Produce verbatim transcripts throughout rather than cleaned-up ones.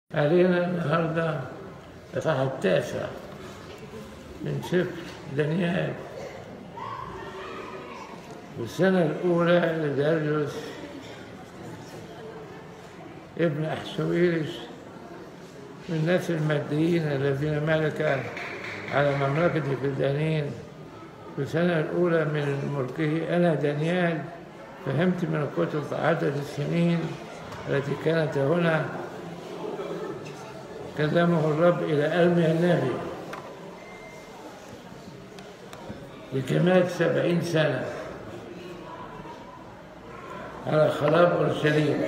علينا النهارده الإصحاح التاسع من سفر دانيال، والسنة الأولى لداريوس ابن أحشويرش من الناس الماديين الذين ملك على مملكة كلدانين في السنة الأولى من ملكه. أنا دانيال فهمت من الكتب عدد السنين التي كانت هنا كلمه الرب إلى أرميا النبي لكمال سبعين سنة على خراب أورشليم.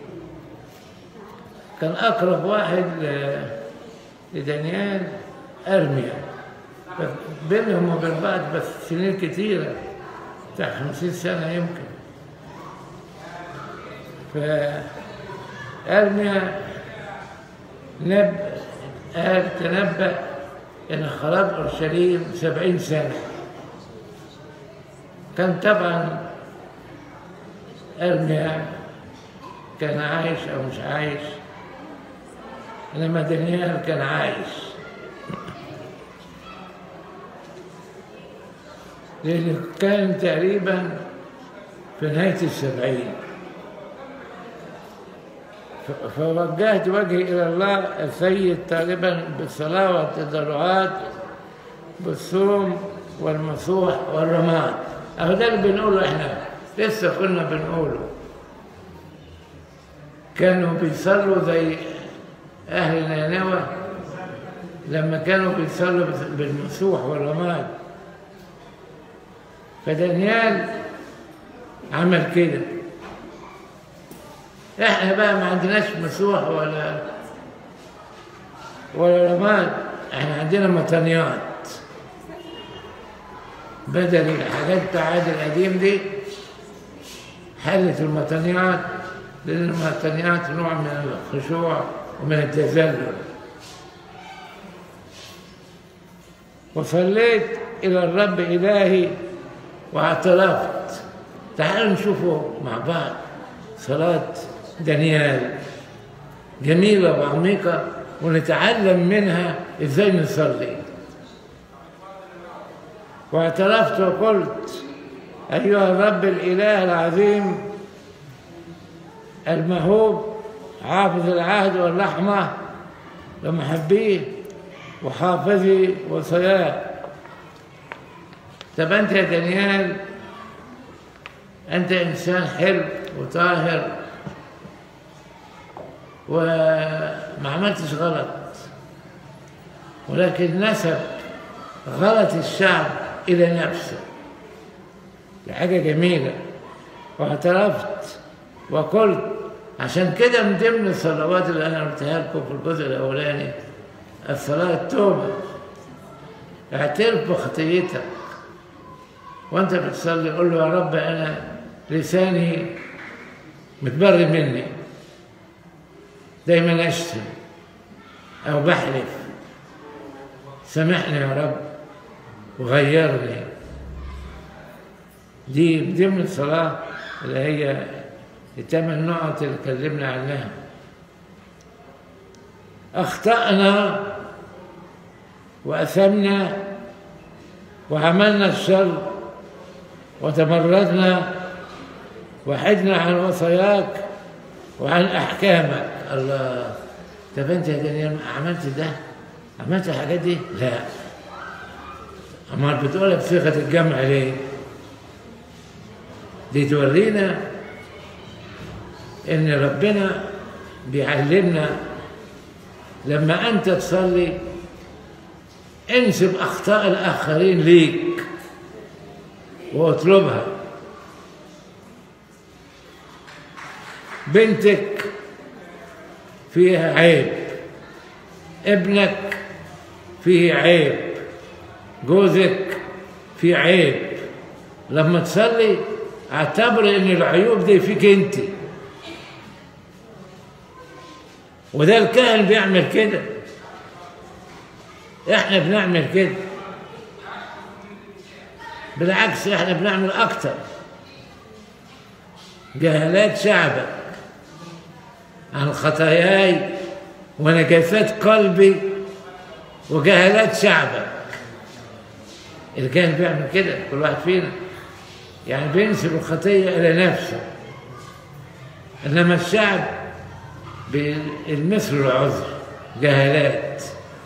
كان أقرب واحد لدانيال أرميا، بينهم وبين بعض بس سنين كتيرة، بتاع خمسين سنة يمكن. فأرميا نب قال تنبأ إن خراب أورشليم سبعين سنة. كان طبعا أرميا كان عايش أو مش عايش، إنما دانيال كان عايش، لأنه كان تقريبا في نهاية السبعين. فوجهت وجهي إلى الله السيد طالبا بالصلاة والتضرعات بالصوم والمسوح والرماد. أهو ده اللي بنقوله إحنا، لسه كنا بنقوله. كانوا بيصلوا زي أهل نينوى لما كانوا بيصلوا بالمسوح والرماد. فدانيال عمل كده. احنا بقى ما عندناش مسوح ولا ولا رماد، احنا عندنا مطنيات بدل الحاجات بتاع العهد القديم دي. حلت المطنيات، لأن المطنيات نوع من الخشوع ومن التذلل. وصليت إلى الرب إلهي واعترفت. تعالوا نشوفوا مع بعض صلاة دانيال، جميلة وعميقة، ونتعلم منها إزاي نصلي. واعترفت وقلت: أيها الرب الإله العظيم المهوب، حافظ العهد والرحمة ومحبيه وحافظي وصياه. طب أنت يا دانيال أنت إنسان حلو وطاهر وما عملتش غلط، ولكن نسب غلط الشعب إلى نفسه. دي حاجة جميلة. واعترفت وقلت، عشان كده من ضمن الصلوات اللي أنا قلتها لكم في الجزء الأولاني الصلاة التوبة. اعترف بخطيتك وأنت بتصلي، قل له: يا رب أنا لساني متبري مني، دايما أشتم أو بحلف، سامحني يا رب وغيرني. دي ضمن الصلاة اللي هي الثمان نقط اللي اتكلمنا عنها. أخطأنا وأثمنا وعملنا الشر وتمردنا وحدنا عن وصاياك وعن أحكامك. الله، طب أنت يا دانيال عملت ده؟ عملت الحاجات دي؟ لا. أمال بتقولها بصيغة الجمع ليه؟ دي تورينا إن ربنا بيعلمنا لما أنت تصلي انسب أخطاء الآخرين ليك واطلبها. بنتك فيها عيب، ابنك فيه عيب، جوزك فيه عيب. لما تصلي اعتبر ان العيوب دي فيك انت. وده الكاهن بيعمل كده، احنا بنعمل كده. بالعكس احنا بنعمل اكتر. جهالات شعبك عن خطاياي ونجاسات قلبي وجهالات شعبك. اللي كان بيعمل كده كل واحد فينا، يعني بينسب الخطية إلى نفسه، إنما الشعب بالمثل العذر، جهالات.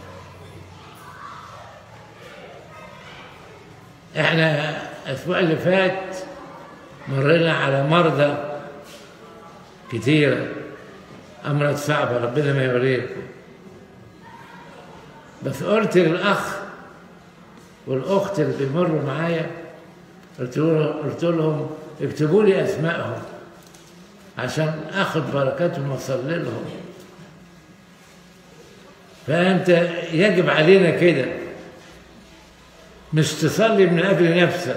احنا الأسبوع اللي فات مرينا على مرضى كتيرة، أمراض صعبة ربنا ما يوريكم. بس قلت للأخ والأخت اللي بيمروا معايا، قلت لهم اكتبوا لي أسمائهم عشان أخذ بركاتهم وأصلي لهم. فأنت يجب علينا كده، مش تصلي من أجل نفسك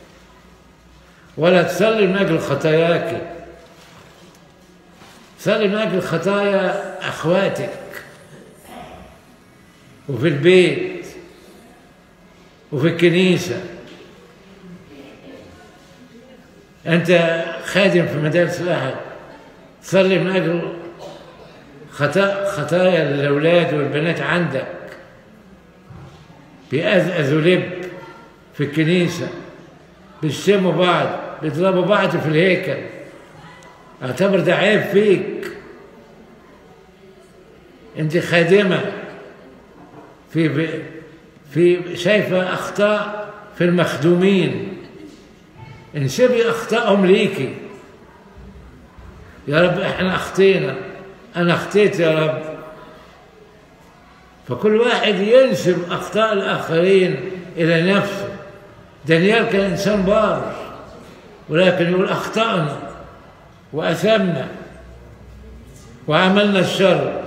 ولا تصلي من أجل خطاياك، صلي من أجل خطايا أخواتك وفي البيت وفي الكنيسة. أنت خادم في مدارس الأحد، صلي من أجل خطا خطايا الأولاد والبنات عندك، بيأذأذوا لب في الكنيسة، بيشتموا بعض، بيضربوا بعض في الهيكل. اعتبر ده عيب فيك. أنت خادمة في في شايفة أخطاء في المخدومين، انسبي أخطائهم ليكي. يا رب احنا أخطينا، أنا أخطيت يا رب. فكل واحد ينسب أخطاء الآخرين إلى نفسه. دانيال كان إنسان بار، ولكن يقول أخطأنا وأثمنا وعملنا الشر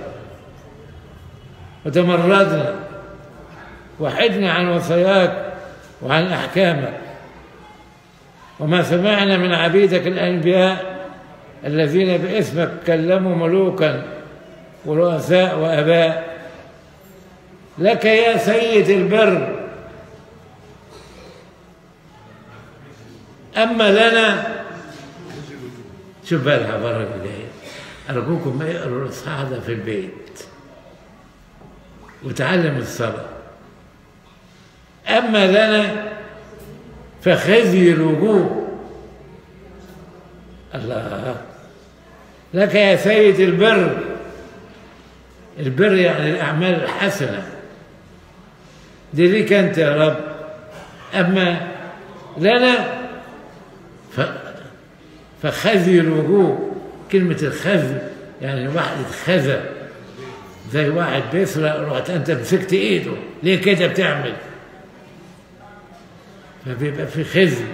وتمردنا وحدنا عن وصاياك وعن أحكامك، وما سمعنا من عبيدك الأنبياء الذين باسمك كلموا ملوكا ورؤساء وآباء. لك يا سيد البر، أما لنا. شوف بقى العبارة اللي جاية، أرجوكم ما يقروا الإصحاح ده في البيت وتعلم الصلاة. أما لنا فخزي الوجوه. الله، لك يا سيد البر. البر يعني الأعمال الحسنة، دي ليك أنت يا رب. أما لنا فخزي الوجوه. كلمة الخزي يعني واحد اتخزى، زي واحد بيسرق رحت أنت مسكت إيده، ليه كده بتعمل؟ فبيبقى في خزي.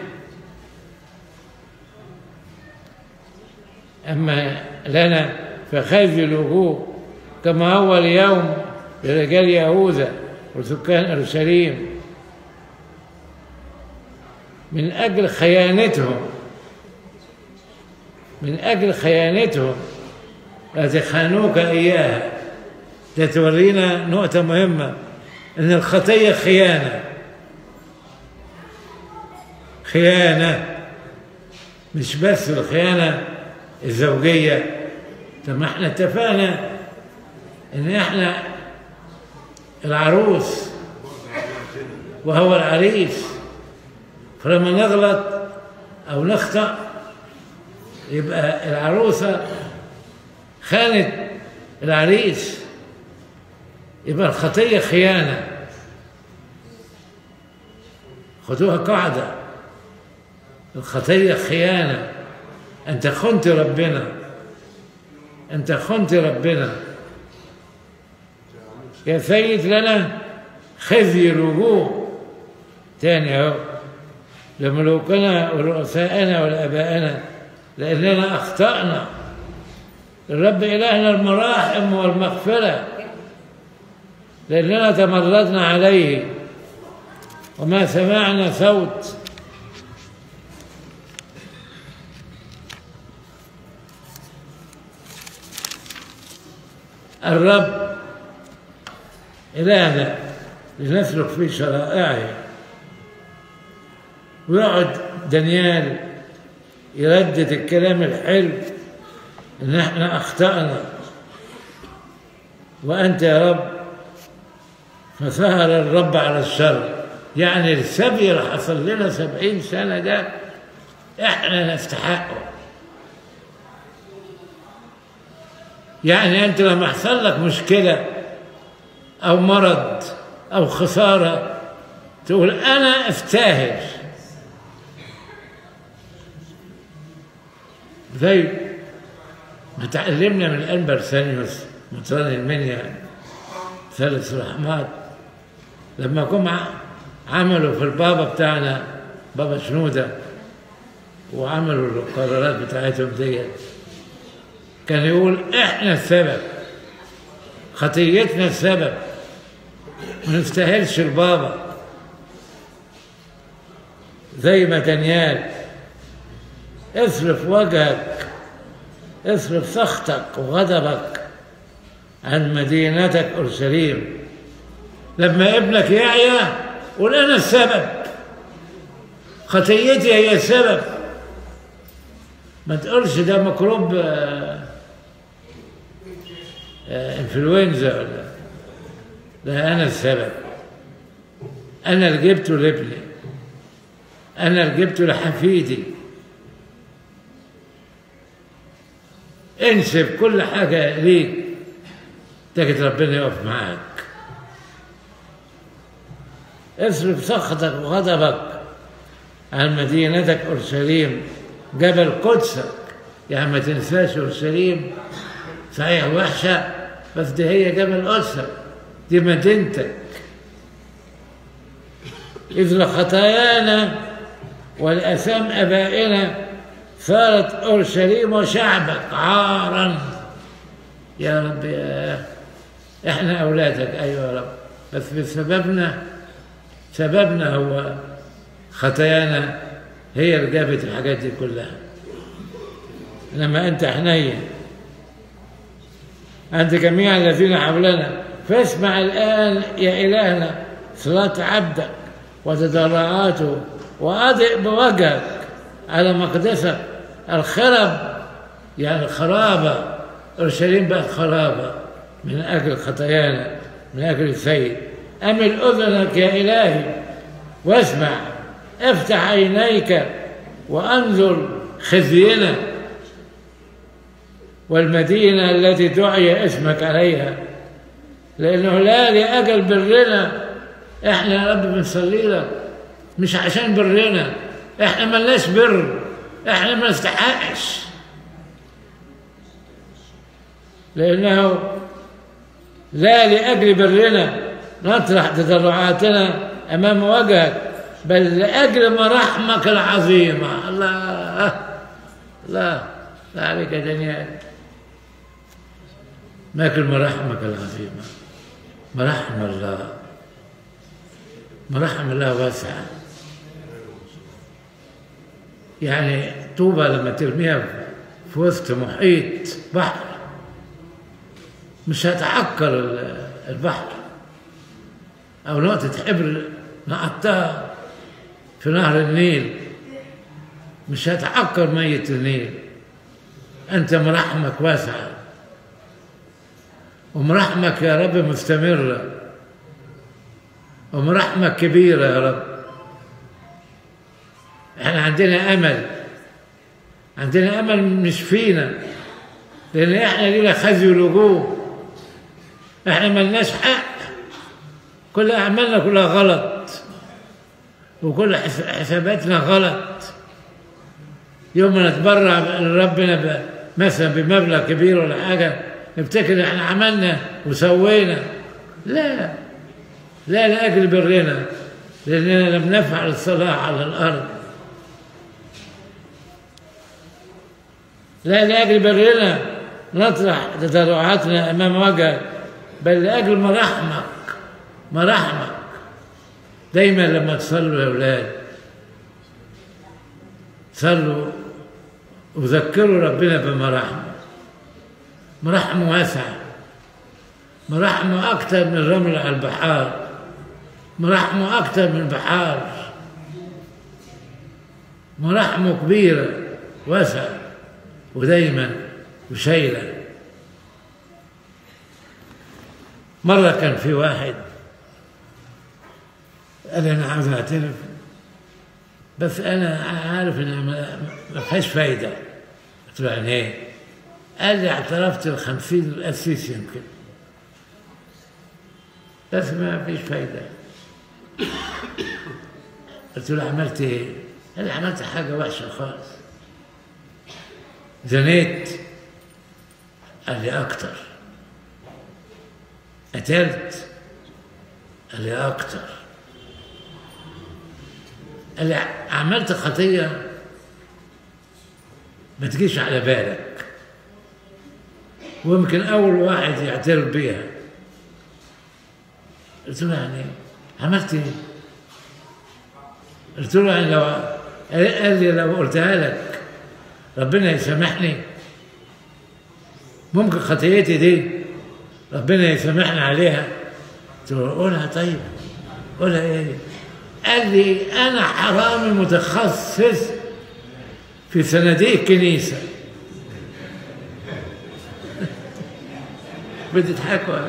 أما لنا فخزي الوجوه كما هو اليوم لرجال يهوذا وسكان أورشليم من أجل خيانتهم، من أجل خيانتهم التي خانوك إياها. ده تورينا نقطة مهمة، إن الخطية خيانة. خيانة مش بس الخيانة الزوجية. طب ما احنا اتفقنا إن احنا العروس وهو العريس، فلما نغلط أو نخطأ يبقى العروسة خانت العريس، يبقى الخطية خيانة. خدوها قاعدة، الخطية خيانة. أنت خنت ربنا، أنت خنت ربنا. يا سيد لنا خزي الوجوه. تاني اهو، لملوكنا ورؤسائنا ولآبائنا لأننا أخطأنا. الرب إلهنا المراحم والمغفرة، لأننا تمردنا عليه وما سمعنا صوت الرب إلهنا لنسلك في شرائعه. ويقعد دانيال يردد الكلام الحلو إن احنا أخطأنا وأنت يا رب فسهر الرب على الشر. يعني السبي اللي حصل لنا سبعين سنة ده إحنا نستحقه. يعني أنت لما يحصل لك مشكلة أو مرض أو خسارة تقول أنا أستاهل، زي ما تعلمنا من أنبر ثانيوس مطران المنيا ثالث رحمات لما كم عملوا في البابا بتاعنا بابا شنودة وعملوا القرارات بتاعتهم دي، كان يقول إحنا السبب، خطيتنا السبب، ما نستاهلش البابا. زي ما دانيال اصرف وجهك، اصرف سخطك وغضبك عن مدينتك أورشليم. لما ابنك يعيا قول أنا السبب، خطيتي هي السبب. ما تقولش ده ميكروب آه آه انفلونزا ولا، لا، أنا السبب، أنا اللي جبته لابني، أنا اللي جبته لحفيدي. انسب كل حاجة ليك تجد ربنا يقف معاك. اصرف سخطك وغضبك عن مدينتك أورشليم جبل قدسك. يعني ما تنساش أورشليم، صحيح وحشة بس دي هي جبل قدسك، دي مدينتك. إذ لخطايانا والأثام أبائنا صارت أورشليم وشعبك عارا. يا رب يا إحنا أولادك، أيوة يا رب، بس بسببنا، سببنا هو خطايانا هي اللي جابت الحاجات دي كلها. لما أنت حنين أنت جميع الذين حولنا، فاسمع الآن يا إلهنا صلاة عبدك وتضرعاته، وأضئ بوجهك على مقدسك. الخرب يعني خرابة، أورشليم بقت خرابة من أجل خطايانا، من أجل السيد. أمل أذنك يا إلهي واسمع، افتح عينيك وأنظر خزينا والمدينة التي دعي اسمك عليها، لأنه لا لأجل برنا. إحنا يا رب بنصلي لك مش عشان برنا، إحنا ملناش بر، إحنا ما نستحقش، لأنه لا لأجل برنا نطرح تضرعاتنا أمام وجهك، بل لأجل مراحمك العظيمة. الله الله لا عليك يا دانيال، لكن مراحمك العظيمة، مراحم الله، مراحم الله واسعة. يعني طوبى لما ترميها في وسط محيط بحر مش هتعكر البحر، أو نقطة حبر نقطتها في نهر النيل مش هتعكر مية النيل. أنت مراحمك واسعة ومراحمك يا رب مستمرة ومراحمك كبيرة يا رب. احنا عندنا أمل، عندنا أمل مش فينا، لأن احنا لينا خزي ولجوء، احنا ملناش حق، كل أعمالنا كلها غلط وكل حساباتنا غلط. يوم ما نتبرع لربنا مثلا بمبلغ كبير ولا حاجة نفتكر احنا عملنا وسوينا، لا لا لأجل برنا، لأننا لم نفعل الصلاح على الأرض، لا لأجل برنا نطرح تضرعاتنا أمام وجهك، بل لأجل مراحمك، مراحمك. دايما لما تصلوا يا أولاد صلوا وذكروا ربنا بمراحمه، مراحمه واسعة، مراحمه أكثر من رمل على البحار، مراحمه أكثر من البحار، مراحمه كبيرة واسعة ودايما وشايلة. مرة كان في واحد قال لي أنا عاوز أعترف بس أنا عارف إن ما فيهاش فايدة. قلت له يعني إيه؟ قال لي اعترفت الخمسين القسيس يمكن بس ما فيش فايدة. قلت له عملت إيه؟ قال لي عملت حاجة وحشة خالص. زنيت؟ قال لي أكتر. قتلت؟ قال لي أكتر. قال لي عملت خطية ما تجيش على بالك ويمكن أول واحد يعترف بيها. قلت له يعني عملت إيه؟ قلت له يعني لو قال لي لو قلتها لك ربنا يسامحني؟ ممكن خطيتي دي ربنا يسامحني عليها؟ قلت له قولها. طيب قولها ايه؟ قال لي انا حرامي متخصص في صناديق الكنيسه. بتضحكوا؟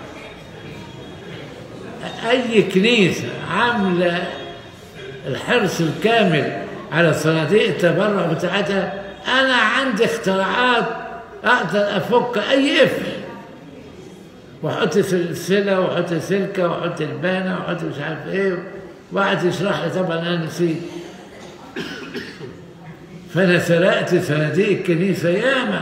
اي كنيسه عامله الحرص الكامل على صناديق التبرع بتاعتها انا عندي اختراعات اقدر افك اي قفل واحط سلسله واحط سلكه واحط البانه واحط مش عارف ايه. واحد يشرح لي طبعا انا نسيت. فانا سرقت صناديق الكنيسه ياما.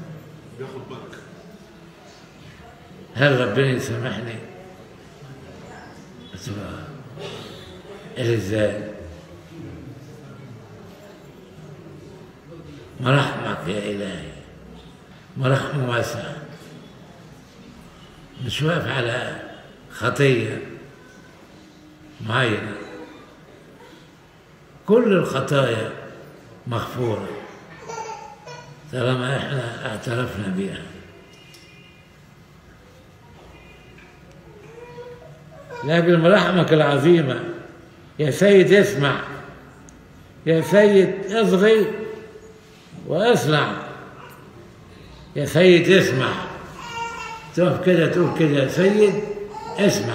هل ربنا يسامحني؟ قلت له قال ازاي؟ مراحمك يا الهي مراحمه واسعه، مش واقف على خطيه معينه، كل الخطايا مغفوره طالما احنا اعترفنا بها. لكن مراحمك العظيمه يا سيد اسمع، يا سيد اصغي واصنع، يا سيد اسمع. تقف كده تقول كده يا سيد اسمع،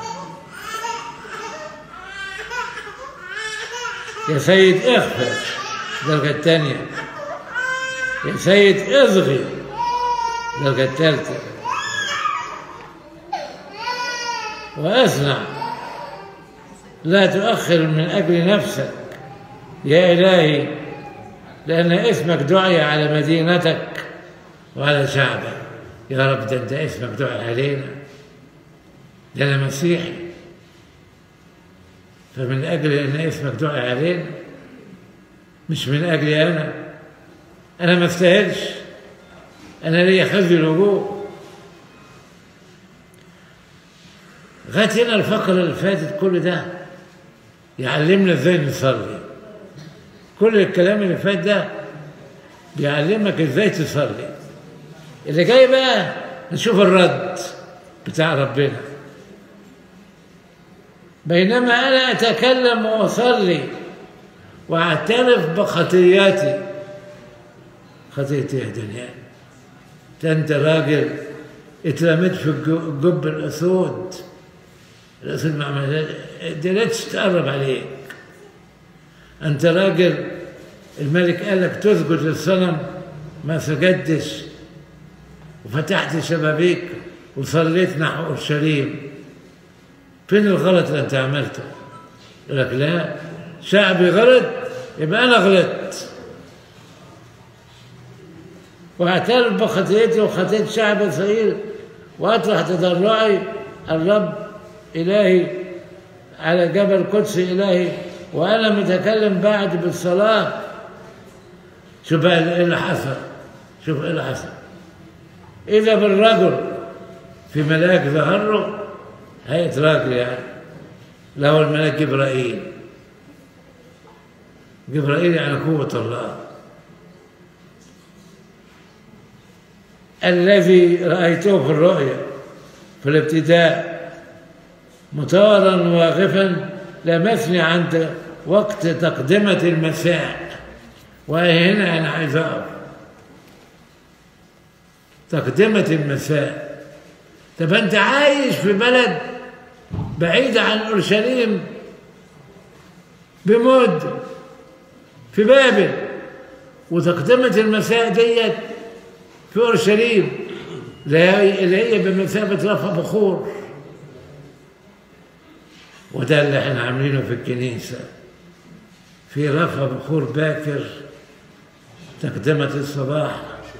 يا سيد اغفر الدرجة الثانية، يا سيد اصغي الدرجة الثالثة، واصنع لا تؤخر من أجل نفسك يا إلهي لأن اسمك دعي على مدينتك وعلى شعبك. يا رب ده أنت اسمك دعي علينا، ده أنا مسيحي، فمن أجل أن اسمك دعي علينا مش من أجلي أنا، أنا ما استاهلش، أنا ليا خزي الوجوه. لغاية هنا الفقرة اللي فاتت كل ده يعلمنا ازاي نصلي. كل الكلام اللي فات ده بيعلمك ازاي تصلي. اللي جاي بقى نشوف الرد بتاع ربنا. بينما انا اتكلم واصلي واعترف بخطياتي، خطيتي يا دنيا ده انت راجل اترميت في جب الاسود، الاسود ما قدرتش تقرب عليك. انت راجل الملك قال لك تسجد للصنم ما سجدتش، وفتحت شبابيك وصليت نحو اورشليم. فين الغلط اللي انت عملته؟ يقول لك لا شعبي غلط يبقى انا غلطت، واعترف بخطيتي وخطيت شعب اسرائيل واطرح تضرعي الرب الهي على جبل قدس الهي وانا متكلم بعد بالصلاه. شوف بقى ايه اللي حصل، شوف ايه اللي حصل. اذا بالرجل في ملاك ظهر له، هيئه راجل يعني، له الملاك جبرائيل. جبرائيل يعني قوه الله. الذي رأيته في الرؤيا في الابتداء مطارا واقفا لمسني عند وقت تقدمة المساء. وهنا أنا عايز أقف. تقدمة المساء طب أنت عايش في بلد بعيدة عن أورشليم بمدة في بابل، وتقدمة المساء ديت في أورشليم اللي هي بمثابة رفع بخور. وده اللي احنا عاملينه في الكنيسة، في رفع بخور باكر تقدمة الصباح،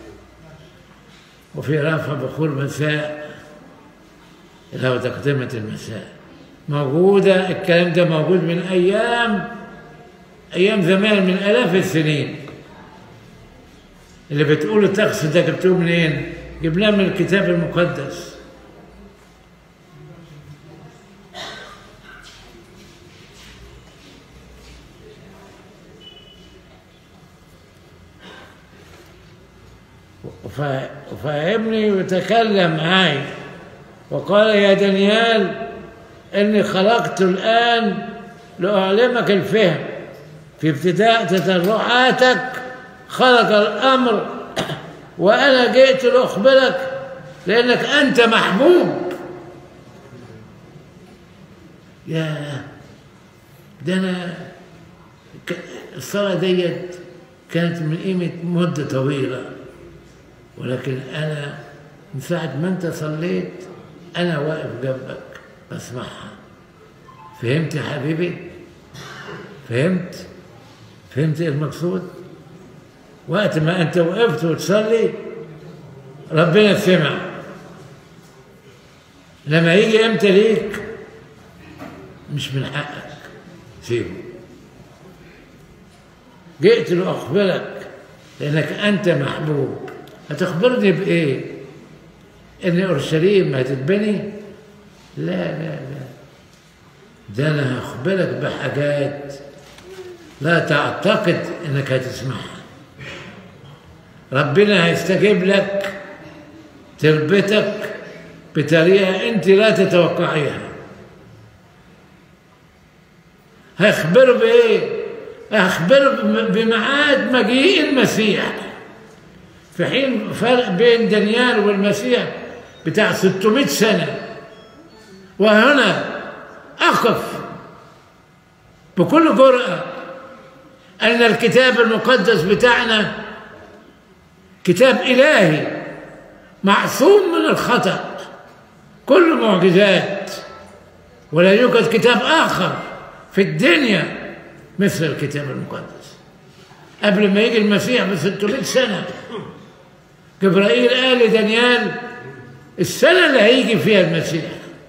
وفي رفع بخور مساء اللي هو تقدمة المساء. موجودة الكلام ده موجود من أيام أيام زمان، من آلاف السنين. اللي بتقول الطقس ده جبتوه منين؟ جبناه من الكتاب المقدس. وفهمني وتكلم معي وقال: يا دانيال، إني خلقت الآن لأعلمك الفهم، في ابتداء تطرعاتك خلق الأمر، وأنا جئت لأخبرك لأنك أنت محبوب. يا ده أنا الصلاة ديت كانت من قيمة مدة طويلة، ولكن أنا من ساعة ما أنت صليت أنا واقف جنبك بسمعها. فهمت يا حبيبي؟ فهمت؟ فهمت المقصود؟ وقت ما أنت وقفت وتصلي ربنا سمع. لما يجي إمتى ليك مش من حقك، سيبه. جئت لأخبرك لأنك أنت محبوب. هتخبرني بإيه؟ إن أورشليم هتتبني؟ لا لا لا، ده أنا هخبرك بحاجات لا تعتقد إنك هتسمعها. ربنا هيستجيب لك تربتك بطريقة أنت لا تتوقعيها. هيخبر بإيه؟ هيخبر بميعاد مجيء المسيح، في حين فرق بين دانيال والمسيح بتاع ستمائة سنة. وهنا أقف بكل جرأة أن الكتاب المقدس بتاعنا كتاب إلهي معصوم من الخطأ، كل معجزات، ولا يوجد كتاب آخر في الدنيا مثل الكتاب المقدس. قبل ما يجي المسيح بستمائة سنة جبرائيل قال لدانيال السنة اللي هيجي فيها المسيح.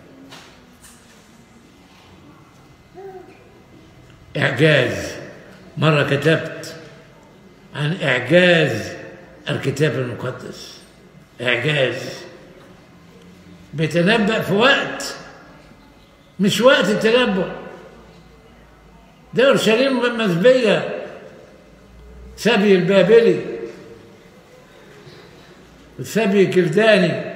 إعجاز. مرة كتبت عن إعجاز الكتاب المقدس، إعجاز بيتنبأ في وقت مش وقت التنبؤ. ده أورشليم مسبية، سبي البابلي وسبي كلداني،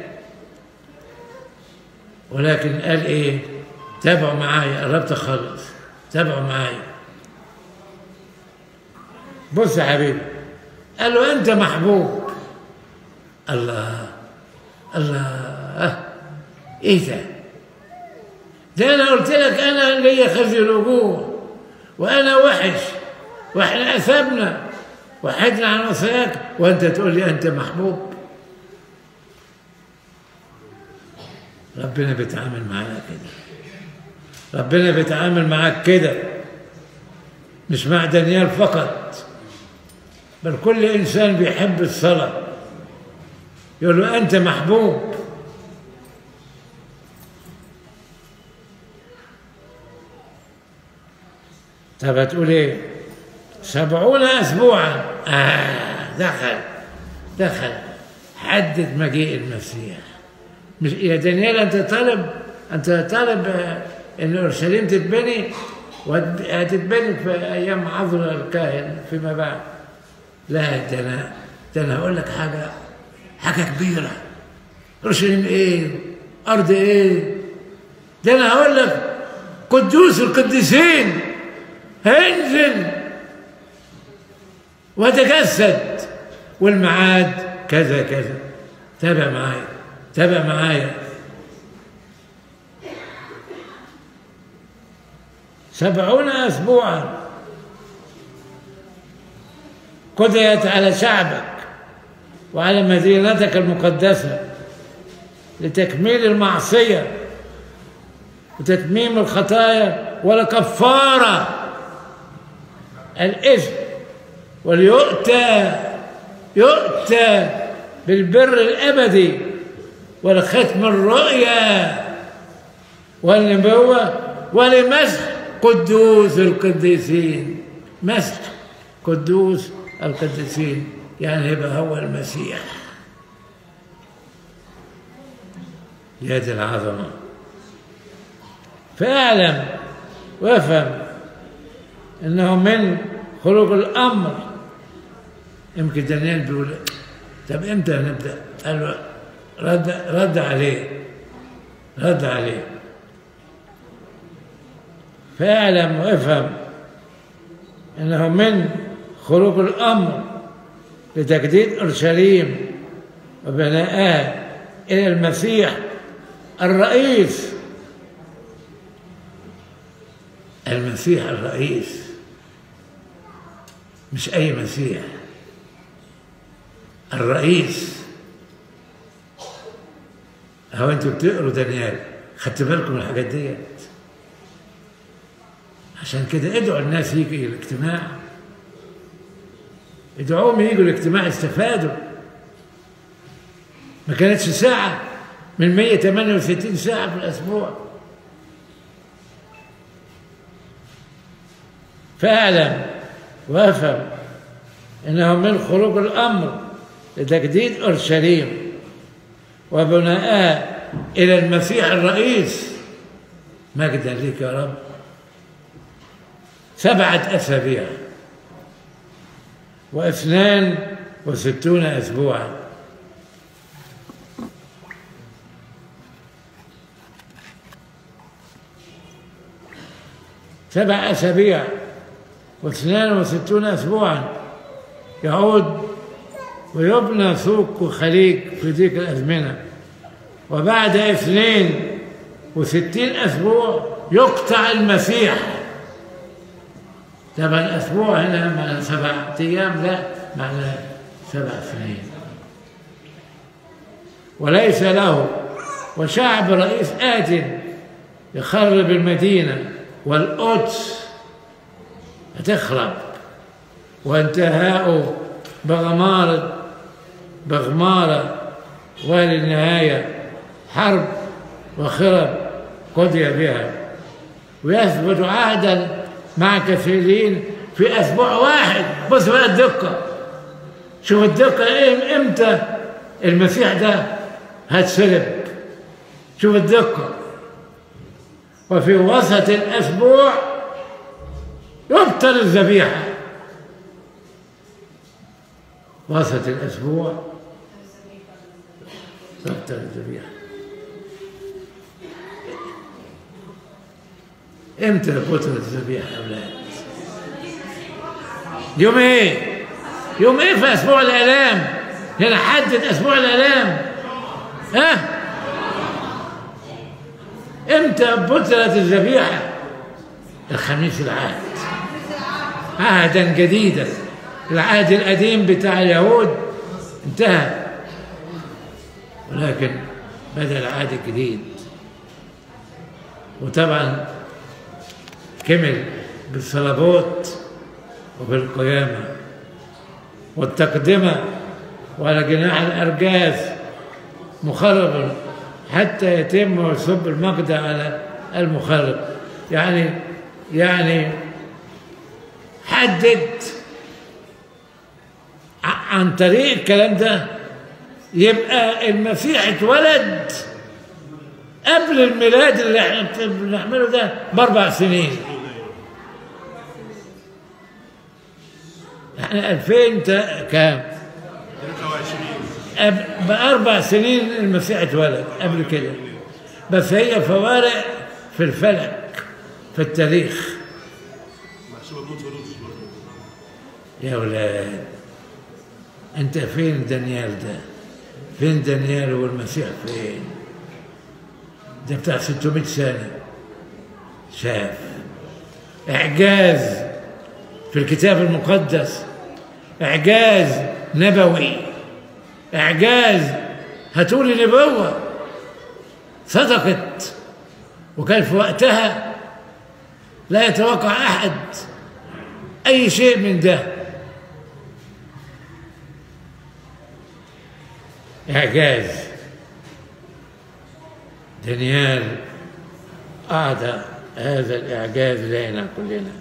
ولكن قال إيه؟ تابعوا معايا، قربت أخلص، تابعوا معايا. بص يا حبيبي، قال له أنت محبوب. الله الله، إيه ده؟ ده أنا قلت لك أنا ليا خزي الوجوه، وأنا وحش، وإحنا أثبنا وحدنا عن وصاياك، وأنت تقول لي أنت محبوب. ربنا بيتعامل معانا كده، ربنا بيتعامل معاك كده، مش مع دانيال فقط، بل كل إنسان بيحب الصلاة يقول له أنت محبوب. طب هتقول إيه؟ سبعون أسبوعا. آه دخل دخل حدد مجيء المسيح. مش يا دانيال أنت طالب أنت طالب إن أورشليم تتبني، وهتتبني في أيام عذراء الكاهن فيما بعد. لا، ده أنا ده أنا هقول لك حاجة حاجة كبيرة. أورشليم إيه؟ أرض إيه؟ ده أنا هقول لك قدوس القديسين هينزل وتجسد، والميعاد كذا كذا. تابع معايا تابع معايا سبعون أسبوعا قضيت على شعبك وعلى مدينتك المقدسة لتكميل المعصية وتتميم الخطايا ولكفارة الإثم، وليؤتى يؤتى بالبر الأبدي ولختم الرؤيا والنبوة ولمسح قدوس القديسين. مسح قدوس القديسين يعني يبقى هو المسيح. يد العظمة. فاعلم وافهم انه من خلق الامر. يمكن دانيال بيقول طب امتى نبدا؟ قال له رد رد عليه رد عليه فاعلم وافهم انه من خلق الامر لتجديد اورشليم وبنائها الى المسيح الرئيس. المسيح الرئيس، مش أي مسيح، الرئيس. هو أنتوا بتقروا دانيال خدت بالكم من الحاجات ديت؟ عشان كده ادعوا الناس يجي الاجتماع، ادعوهم يجوا الاجتماع يستفادوا. ما كانتش ساعة من مية وثمانية وستين ساعة في الأسبوع. فاعلم وافهم انه من خروج الامر لتجديد اورشليم وبنائها الى المسيح الرئيس. مجدا لك يا رب. سبعه اسابيع واثنان وستون اسبوعا. سبع اسابيع واثنان وستون أسبوعا يعود ويبنى سوق وخليج في ذيك الأزمنة. وبعد اثنين وستين أسبوع يقطع المسيح. طبعا أسبوع هنا معنى سبع أيام، لا معنى سبع سنين. وليس له وشعب رئيس آت يخرب المدينة والقدس هتخرب، وانتهاء بغمارة بغمارة وللنهاية حرب وخرب قضي بها. ويثبت عهدا مع كثيرين في أسبوع واحد. بص بقى الدقة، شوف الدقة ايه، امتى المسيح ده هتسلب. شوف الدقة. وفي وسط الأسبوع يبطل الذبيحة. وسط الأسبوع يبطل الذبيحة. امتى بطلت الذبيحة يا أولاد؟ يوم ايه؟ يوم ايه في أسبوع الآلام؟ هنا حدد أسبوع الآلام. ها؟ امتى بطلت الذبيحة؟ الخميس العهد، عهدا جديدا. العهد القديم بتاع اليهود انتهى، ولكن بدأ العهد الجديد. وطبعا كمل بالصلبات وبالقيامة والتقدمة وعلى جناح الأرجاس مخرب حتى يتم ويصب المجد على المخرب. يعني يعني حدد عن طريق الكلام ده يبقى المسيح اتولد قبل الميلاد اللي احنا بنعمله ده باربع سنين. احنا ألفين كام؟ بأربع سنين المسيح اتولد قبل كده، بس هي فوارق في الفلك في التاريخ. يا ولاد انت فين دانيال ده؟ فين دانيال والمسيح فين؟ ده بتاع ستمائة سنة شاف. إعجاز في الكتاب المقدس، إعجاز نبوي، إعجاز هتقول نبوة صدقت، وكان في وقتها لا يتوقع أحد أي شيء من ده. إعجاز. دانيال أعطى هذا الإعجاز لنا كلنا.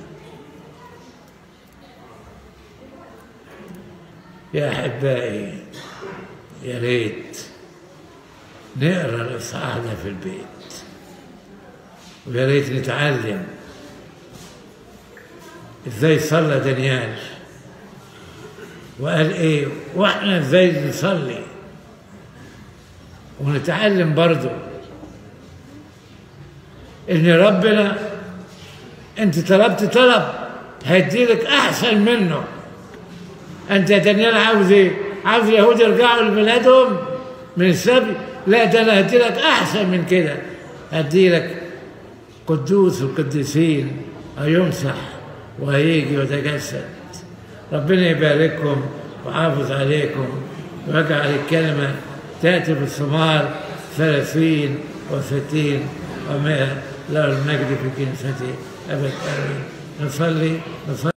يا أحبائي، يا ريت نقرأ الإصحاح ده في البيت، ويا ريت نتعلم إزاي صلى دانيال وقال إيه، وإحنا إزاي نصلي، ونتعلم برضو إن ربنا أنت طلبت طلب هيديلك أحسن منه. أنت يا دانيال عاوز إيه؟ عاوز اليهود يرجعوا لبلادهم من السبي؟ لا، ده أنا هديلك أحسن من كده، هديلك قدوس القديسين هيمسح وهيجي ويتجسد. ربنا يبارككم ويحافظ عليكم ويجعل الكلمة تأتي بالثمار ثلاثين وستين ومائة، له المجد في كنيسته أبد آمين. نصلي نصلي